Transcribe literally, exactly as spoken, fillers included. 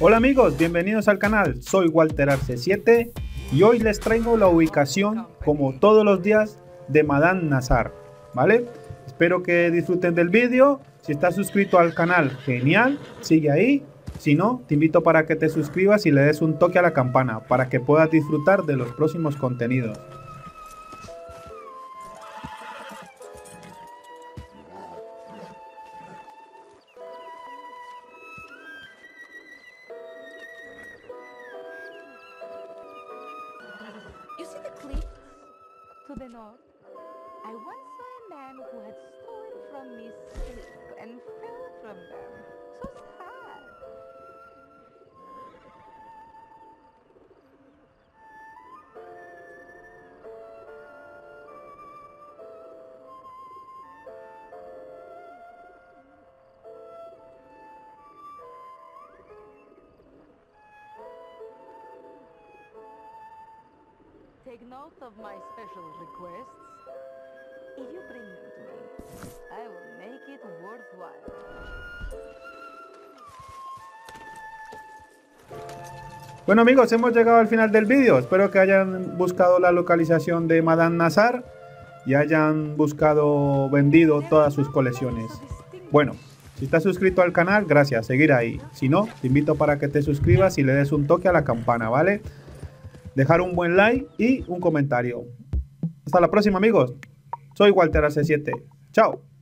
Hola amigos, bienvenidos al canal, soy Walter Arce siete y hoy les traigo la ubicación, como todos los días, de Madame Nazar, ¿vale? Espero que disfruten del vídeo. Si estás suscrito al canal, genial, sigue ahí. Si no, te invito para que te suscribas y le des un toque a la campana para que puedas disfrutar de los próximos contenidos. You see the cliffs to the north? I once saw a man who had stolen from me silk and fell from them. So sad. Take note of my special requests. If you bring them to me, I will make it worthwhile. Bueno amigos, hemos llegado al final del vídeo. Espero que hayan buscado la localización de Madame Nazar y hayan buscado vendido todas sus colecciones. Bueno, si estás suscrito al canal, gracias, seguir ahí. Si no, te invito para que te suscribas y le des un toque a la campana, ¿vale? Dejar un buen like y un comentario. Hasta la próxima amigos. Soy Walter Arce siete. Chao.